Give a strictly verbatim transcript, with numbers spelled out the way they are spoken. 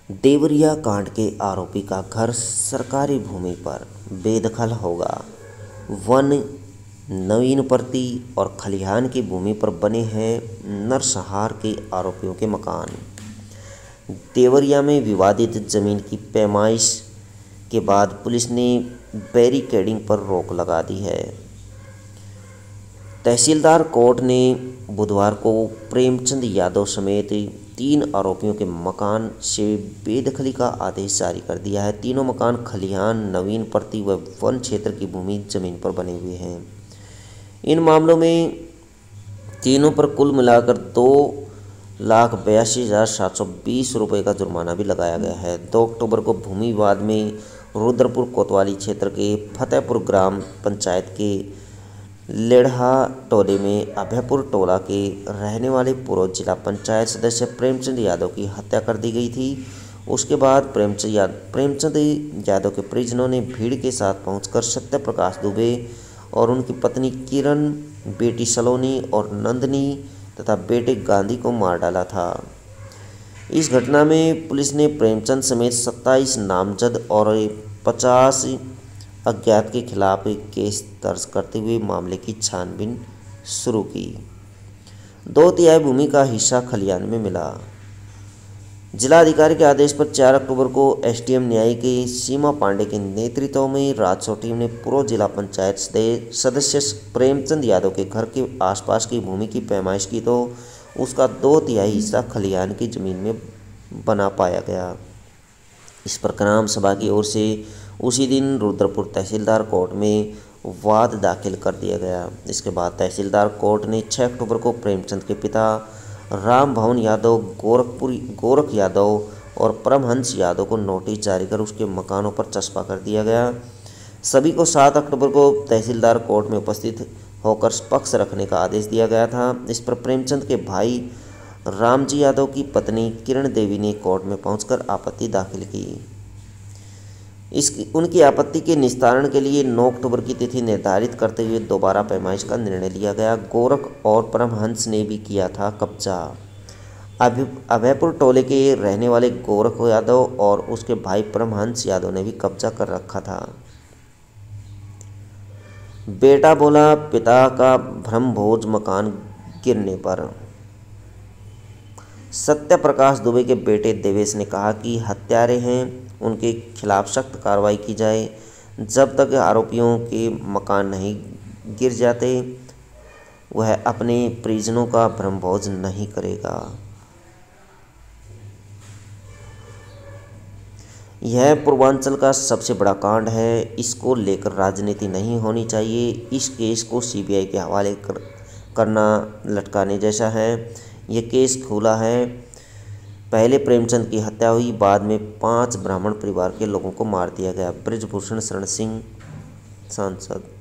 देवरिया कांड के आरोपी का घर सरकारी भूमि पर बेदखल होगा। वन नवीनपर्ती और खलिहान की भूमि पर बने हैं नरसंहार के आरोपियों के मकान। देवरिया में विवादित जमीन की पैमाइश के बाद पुलिस ने बैरिकेडिंग पर रोक लगा दी है। तहसीलदार कोर्ट ने बुधवार को प्रेमचंद यादव समेत तीन आरोपियों के मकान से बेदखली का आदेश जारी कर दिया है। तीनों मकान खलिहान, नवीनपर्ती व वन क्षेत्र की भूमि जमीन पर बने हुए हैं। इन मामलों में तीनों पर कुल मिलाकर दो लाख बयासी हजार सात सौ बीस रुपये का जुर्माना भी लगाया गया है। दो अक्टूबर को भूमि विवाद में रुद्रपुर कोतवाली क्षेत्र के फतेहपुर ग्राम पंचायत के लेढ़ा टोले में अभयपुर टोला के रहने वाले पूर्व जिला पंचायत सदस्य प्रेमचंद यादव की हत्या कर दी गई थी। उसके बाद प्रेमचंद यादव प्रेमचंद यादव के परिजनों ने भीड़ के साथ पहुंचकर सत्य प्रकाश दुबे और उनकी पत्नी किरण, बेटी सलोनी और नंदनी तथा बेटे गांधी को मार डाला था। इस घटना में पुलिस ने प्रेमचंद समेत सत्ताईस नामजद और पचास अज्ञात के खिलाफ केस दर्ज करते हुए मामले की छानबीन शुरू की। दो तिहाई भूमि का हिस्सा खलिहान में मिला। जिलाधिकारी के आदेश पर चार अक्टूबर को एसडीएम न्यायिक के सीमा पांडे के नेतृत्व में राजस्व टीम ने पूर्व जिला पंचायत सदस्य प्रेमचंद यादव के घर के आसपास की भूमि की पैमाइश की तो उसका दो तिहाई हिस्सा खलिहान की जमीन में बना पाया गया। इस पर ग्राम सभा की ओर से उसी दिन रुद्रपुर तहसीलदार कोर्ट में वाद दाखिल कर दिया गया। इसके बाद तहसीलदार कोर्ट ने छह अक्टूबर को प्रेमचंद के पिता राम भवन यादव, गोरखपुर गोरख यादव और परमहंस यादव को नोटिस जारी कर उसके मकानों पर चस्पा कर दिया गया। सभी को सात अक्टूबर को तहसीलदार कोर्ट में उपस्थित होकर पक्ष रखने का आदेश दिया गया था। इस पर प्रेमचंद के भाई रामजी यादव की पत्नी किरण देवी ने कोर्ट में पहुंचकर आपत्ति दाखिल की। इसकी उनकी आपत्ति के निस्तारण के लिए नौ अक्टूबर की तिथि निर्धारित करते हुए दोबारा पैमाइश का निर्णय लिया गया। गोरख और परमहंस ने भी किया था कब्जा। अभयपुर टोले के रहने वाले गोरख यादव और उसके भाई परमहंस यादव ने भी कब्जा कर रखा था। बेटा बोला पिता का ब्रह्मभोज मकान गिरने पर। सत्य प्रकाश दुबे के बेटे देवेश ने कहा कि हत्यारे हैं, उनके खिलाफ सख्त कार्रवाई की जाए। जब तक आरोपियों के मकान नहीं गिर जाते वह अपने परिजनों का ब्रह्मभोज नहीं करेगा। यह पूर्वांचल का सबसे बड़ा कांड है। इसको लेकर राजनीति नहीं होनी चाहिए। इस केस को सीबीआई के हवाले कर, करना लटकाने जैसा है। यह केस खुला है। पहले प्रेमचंद की हत्या हुई, बाद में पांच ब्राह्मण परिवार के लोगों को मार दिया गया। बृजभूषण शरण सिंह, सांसद।